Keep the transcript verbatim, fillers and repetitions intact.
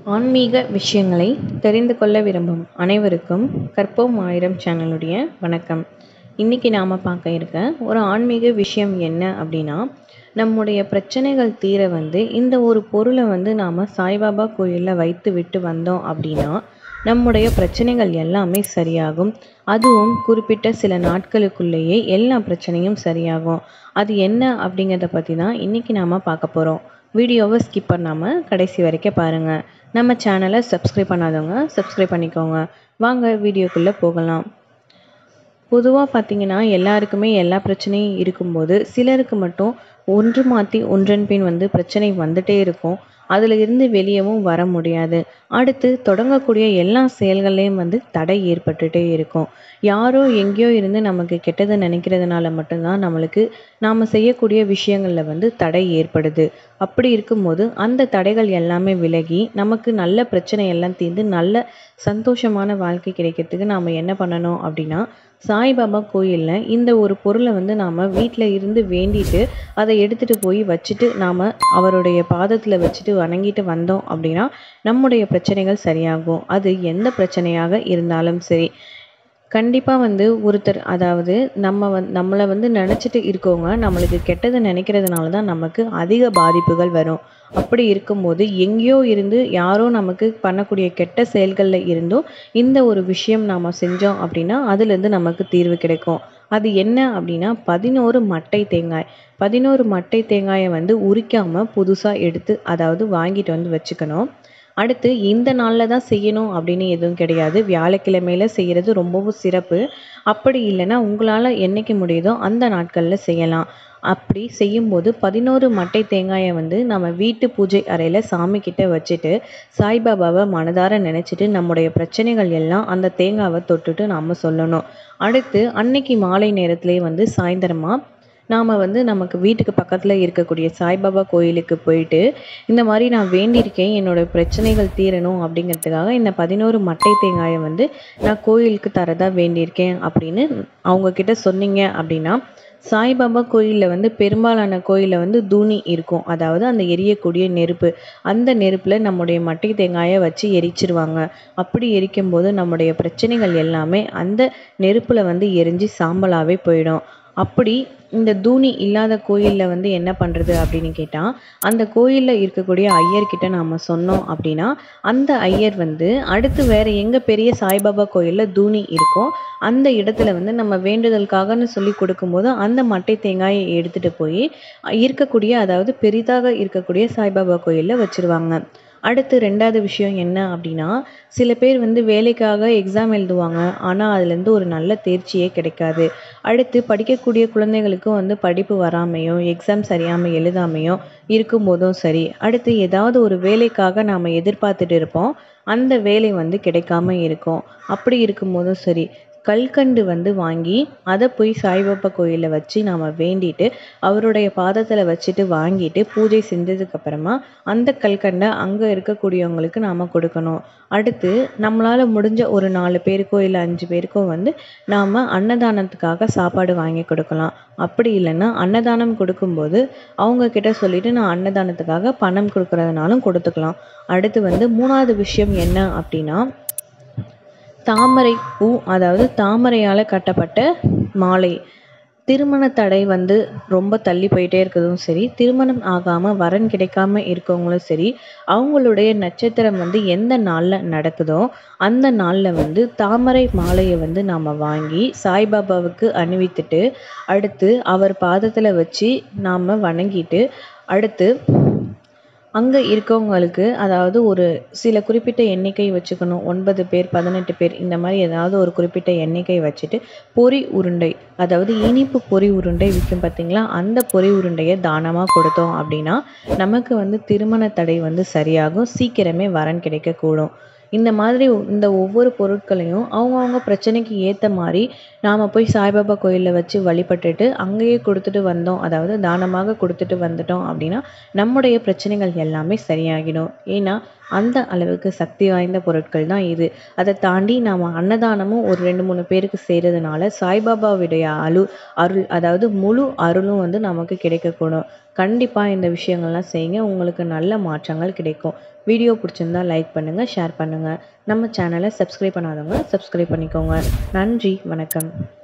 ஆன்மீக விஷயங்களை தெரிந்து கொள்ள விரும்பும் அனைவருக்கும் கற்போம் ஆயிரம் சேனலுடைய வணக்கம். இன்றைக்கி நாம் பார்க்க இருக்க ஒரு ஆன்மீக விஷயம் என்ன அப்படின்னா, நம்முடைய பிரச்சனைகள் தீர வந்து இந்த ஒரு பொருளை வந்து நாம் சாய்பாபா கோயிலில் வைத்து விட்டு வந்தோம் அப்படின்னா நம்முடைய பிரச்சனைகள் எல்லாமே சரியாகும். அதுவும் குறிப்பிட்ட சில நாட்களுக்குள்ளேயே எல்லா பிரச்சனையும் சரியாகும். அது என்ன அப்படிங்கிறத பற்றி தான் இன்றைக்கி நாம் பார்க்க போகிறோம். வீடியோவை ஸ்கிப் பண்ணாமல் கடைசி வரைக்கும் பாருங்கள். நம்ம சேனலை சப்ஸ்கிரைப் பண்ணாதவங்க சப்ஸ்கிரைப் பண்ணிக்கோங்க. வாங்க வீடியோக்குள்ளே போகலாம். பொதுவாக பார்த்திங்கன்னா எல்லாருக்குமே எல்லா பிரச்சனையும் இருக்கும்போது சிலருக்கு மட்டும் ஒன்று மாற்றி ஒன்றன் பின் வந்து பிரச்சனை வந்துட்டே இருக்கும். அதில் இருந்து வெளியவும் வர முடியாது. அடுத்து தொடங்கக்கூடிய எல்லா செயல்கள்லேயும் வந்து தடை ஏற்பட்டுகிட்டே இருக்கும். யாரோ எங்கேயோ இருந்து நமக்கு கெட்டதை நினைக்கிறதுனால மட்டும்தான் நம்மளுக்கு நாம் செய்யக்கூடிய விஷயங்களில் வந்து தடை ஏற்படுது. அப்படி இருக்கும்போது அந்த தடைகள் எல்லாமே விலகி நமக்கு நல்ல பிரச்சனை எல்லாம் தீர்ந்து நல்ல சந்தோஷமான வாழ்க்கை கிடைக்கிறதுக்கு நாம் என்ன பண்ணணும் அப்படின்னா, சாய்பாபா கோயிலில் இந்த ஒரு பொருளை வந்து நாம் வீட்டில் இருந்து வேண்டிட்டு அதை எடுத்துகிட்டு போய் வச்சுட்டு நாம் அவருடைய பாதத்தில் வச்சுட்டு வணங்கிட்டு வந்தோம் அப்படின்னா நம்முடைய பிரச்சனைகள் சரியாகும். அது எந்த பிரச்சனையாக இருந்தாலும் சரி. கண்டிப்பாக வந்து ஒருத்தர் அதாவது நம்ம வந் நம்மளை வந்து நினச்சிட்டு இருக்கவங்க நம்மளுக்கு கெட்டதை நினைக்கிறதுனால தான் நமக்கு அதிக பாதிப்புகள் வரும். அப்படி இருக்கும்போது எங்கேயோ இருந்து யாரோ நமக்கு பண்ணக்கூடிய கெட்ட செயல்களில் இருந்தும் இந்த ஒரு விஷயம் நாம் செஞ்சோம் அப்படின்னா அதுலேருந்து நமக்கு தீர்வு கிடைக்கும். அது என்ன அப்படின்னா பதினோரு மட்டை தேங்காய். பதினோரு மட்டை தேங்காயை வந்து உரிக்காமல் புதுசாக எடுத்து அதாவது வாங்கிட்டு வந்து வச்சுக்கணும். அடுத்து இந்த நாளில் தான் செய்யணும் அப்படின்னு எதுவும் கிடையாது. வியாழக்கிழமையில் செய்கிறது ரொம்பவும் சிறப்பு. அப்படி இல்லைன்னா உங்களால் என்றைக்கு முடியுதோ அந்த நாட்களில் செய்யலாம். அப்படி செய்யும்போது பதினோரு மட்டை தேங்காயை வந்து நம்ம வீட்டு பூஜை அறையில் சாமிக்கிட்ட வச்சுட்டு சாய்பாபாவை மனதார நினச்சிட்டு நம்முடைய பிரச்சனைகள் எல்லாம் அந்த தேங்காவை தொட்டுட்டு நாம் சொல்லணும். அடுத்து அன்னைக்கு மாலை நேரத்துலேயே வந்து சாயந்தரமாக நாம் வந்து நமக்கு வீட்டுக்கு பக்கத்தில் இருக்கக்கூடிய சாய்பாபா கோயிலுக்கு போயிட்டு இந்த மாதிரி நான் வேண்டியிருக்கேன் என்னோடய பிரச்சனைகள் தீரணும் அப்படிங்கிறதுக்காக இந்த பதினோரு மட்டை தேங்காயை வந்து நான் கோயிலுக்கு தரதா வேண்டியிருக்கேன் அப்படின்னு அவங்கக்கிட்ட சொன்னீங்க அப்படின்னா, சாய்பாபா கோயிலில் வந்து பெரும்பாலான கோயிலில் வந்து தூணி இருக்கும். அதாவது அந்த எரியக்கூடிய நெருப்பு. அந்த நெருப்பில் நம்முடைய மட்டை தேங்காயை வச்சு எரிச்சிருவாங்க. அப்படி எரிக்கும்போது நம்முடைய பிரச்சனைகள் எல்லாமே அந்த நெருப்பில் வந்து எரிஞ்சு சாம்பலாகவே போயிடும். அப்படி இந்த தூணி இல்லாத கோயிலில் வந்து என்ன பண்ணுறது அப்படின்னு கேட்டால், அந்த கோயிலில் இருக்கக்கூடிய ஐயர்கிட்ட நாம் சொன்னோம் அப்படின்னா அந்த ஐயர் வந்து அடுத்து வேறு எங்கே பெரிய சாய்பாபா கோயிலில் தூணி இருக்கோ அந்த இடத்துல வந்து நம்ம வேண்டுதலுக்காகன்னு சொல்லி கொடுக்கும்போது அந்த மட்டை தேங்காயை எடுத்துகிட்டு போய் இருக்கக்கூடிய அதாவது பெரிதாக இருக்கக்கூடிய சாய்பாபா கோயிலில் வச்சுருவாங்க. அடுத்து ரெண்டாவது விஷயம் என்ன அப்படின்னா, சில பேர் வந்து வேலைக்காக எக்ஸாம் எழுதுவாங்க. ஆனால் அதுலேருந்து ஒரு நல்ல தேர்ச்சியே கிடைக்காது. அடுத்து படிக்கக்கூடிய குழந்தைகளுக்கும் வந்து படிப்பு வராமையும் எக்ஸாம் சரியாமல் எழுதாமையும் இருக்கும்போதும் சரி. அடுத்து ஏதாவது ஒரு வேலைக்காக நாம் எதிர்பார்த்துட்டு இருப்போம். அந்த வேலை வந்து கிடைக்காம இருக்கும். அப்படி இருக்கும்போதும் சரி, கல்கண்டு வந்து வாங்கி அதை போய் சாய்பாபா கோயிலில் வச்சு நாம் வேண்டிட்டு அவருடைய பாதத்தில் வச்சுட்டு வாங்கிட்டு பூஜை செஞ்சதுக்கப்புறமா அந்த கல்கண்டை அங்கே இருக்கக்கூடியவங்களுக்கு நாம் கொடுக்கணும். அடுத்து நம்மளால் முடிஞ்ச ஒரு நாலு பேருக்கோ இல்லை அஞ்சு பேருக்கோ வந்து நாம் அன்னதானத்துக்காக சாப்பாடு வாங்கி கொடுக்கலாம். அப்படி இல்லைன்னா அன்னதானம் கொடுக்கும்போது அவங்கக்கிட்ட சொல்லிவிட்டு நான் அன்னதானத்துக்காக பணம் கொடுக்குறதுனாலும் கொடுத்துக்கலாம். அடுத்து வந்து மூணாவது விஷயம் என்ன அப்படின்னா, தாமரை பூ அதாவது தாமரையால் கட்டப்பட்ட மாலை. திருமண தடை வந்து ரொம்ப தள்ளி போயிட்டே இருக்கிறதும் சரி, திருமணம் ஆகாமல் வரன் கிடைக்காம இருக்கவங்களும் சரி, அவங்களுடைய நட்சத்திரம் வந்து எந்த நாளில் நடக்குதோ அந்த நாளில் வந்து தாமரை மாலையை வந்து நாம் வாங்கி சாய்பாபாவுக்கு அணிவித்துட்டு அடுத்து அவர் பாதத்தில் வச்சு நாம் வணங்கிட்டு அடுத்து அங்கே இருக்கவங்களுக்கு அதாவது ஒரு சில குறிப்பிட்ட எண்ணிக்கை வச்சுக்கணும். ஒன்பது பேர் பதினெட்டு பேர் இந்த மாதிரி ஏதாவது ஒரு குறிப்பிட்ட எண்ணிக்கை வச்சுட்டு பொரி உருண்டை அதாவது இனிப்பு பொரி உருண்டை விற்கும் பார்த்திங்களா, அந்த பொரி உருண்டையை தானமாக கொடுத்தோம் அப்படின்னா நமக்கு வந்து திருமண தடை வந்து சரியாகும். சீக்கிரமே வரன் கிடைக்கக்கூடும். இந்த மாதிரி இந்த ஒவ்வொரு பொருட்களையும் அவங்கவுங்க பிரச்சனைக்கு ஏற்ற மாதிரி நாம் போய் சாய்பாபா கோயிலில் வச்சு வழிபட்டுட்டு அங்கேயே கொடுத்துட்டு வந்தோம், அதாவது தானமாக கொடுத்துட்டு வந்துட்டோம் அப்படின்னா நம்முடைய பிரச்சனைகள் எல்லாமே சரியாகிடும். ஏன்னா அந்த அளவுக்கு சக்தி வாய்ந்த பொருட்கள் தான் இது. அதை தாண்டி நாம் அன்னதானமும் ஒரு ரெண்டு மூணு பேருக்கு செய்கிறதுனால சாய்பாபாவுடைய அரு அருள் அதாவது முழு அருளும் வந்து நமக்கு கிடைக்கக்கூடும். கண்டிப்பாக இந்த விஷயங்கள்லாம் செய்யுங்க. உங்களுக்கு நல்ல மாற்றங்கள் கிடைக்கும். வீடியோ பிடிச்சிருந்தா லைக் பண்ணுங்கள், ஷேர் பண்ணுங்கள். நம்ம சேனலை சப்ஸ்கிரைப் பண்ணாதவங்க சப்ஸ்கிரைப் பண்ணிக்கோங்க. நன்றி, வணக்கம்.